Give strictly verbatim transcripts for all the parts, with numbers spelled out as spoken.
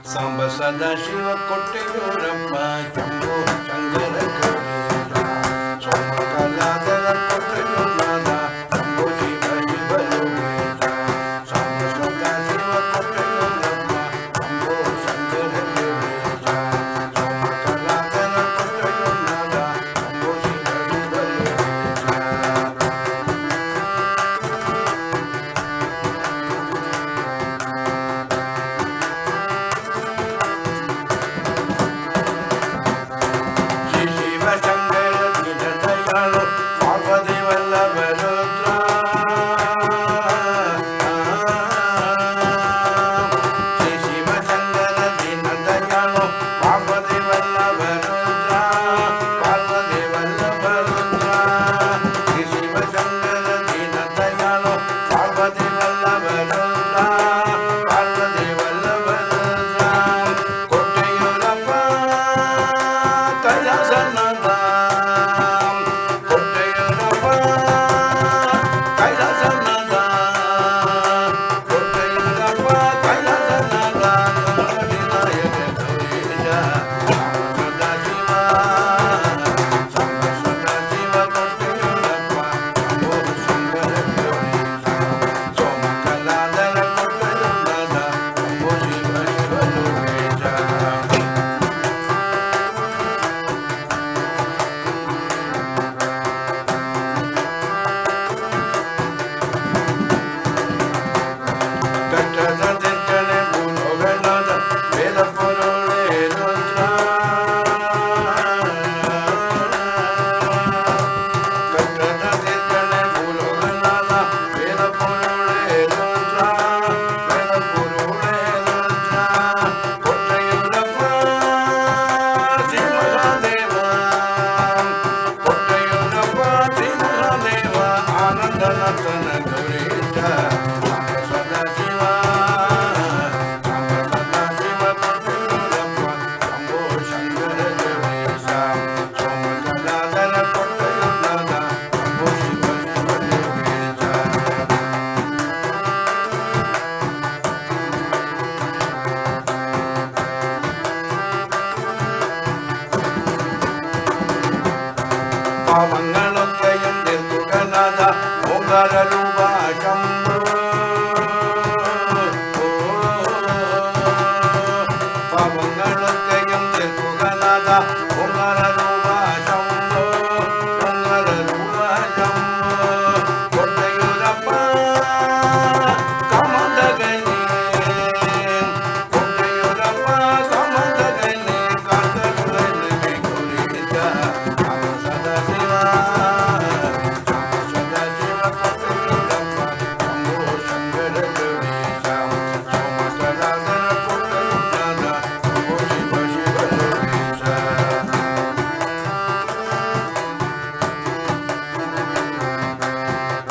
ಸಾಂಬ ಸದಾಶಿವ ಕೊಟ್ಟೆಯೂರಪ್ಪ ಶಂಭೋ ಶಂಕರ ಗೌರೀಶ ಸೋಮ ಕಲಾಧರ ಕೊಟ್ಟೆಯೂರ್ನಾದ ಶಂಭೋ ಶಿವ ಶಿವ ಲೋಕೇಶ ಸಾಂಬ ಸದಾಶಿವ ಕೊಟ್ಟೆಯೂರಪ್ಪ ಶಂಭೋ ಶಂಕರ ಗೌರೀಶ ಸೋಮ ಕಲಾಧರ ಕೊಟ್ಟೆಯೂರ್ನಾದ ಶಂಭೋ ಶಿವ ಶಿವ ಲೋಕೇಶ ಮಂಗಳೊತ್ತೆಯಂ ನಿರ್ಗುಣನಾದ ಓಂಕಾರ ರೂಪ ಶಂಭೋ ಮಂಗಳೊತ್ತೆಯಂ ನಿರ್ಗುಣನಾದ ಓಂಕಾರ ರೂಪ ಶಂಭೋ ಓಂಕಾರ ರೂಪ ಶಂಭೋ ಕೊಟ್ಟೆಯೂರಪ್ಪ ಕಮದ ಗಣಿ ಕೊಟ್ಟೆಯೂರಪ್ಪ ಕಮದ ಗಣಿ ಕಾಂತರುಳನ್ನು ಗೌರೀಶ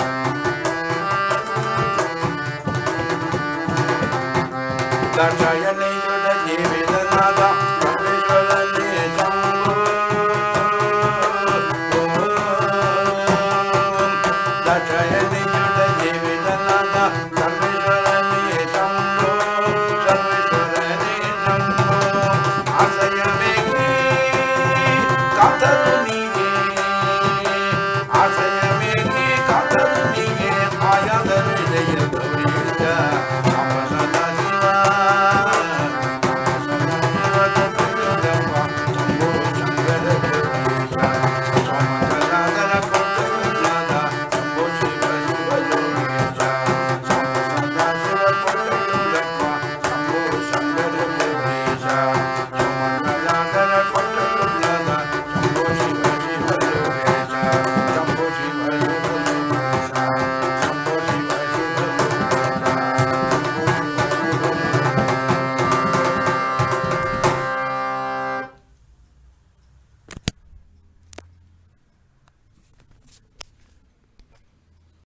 Darsayana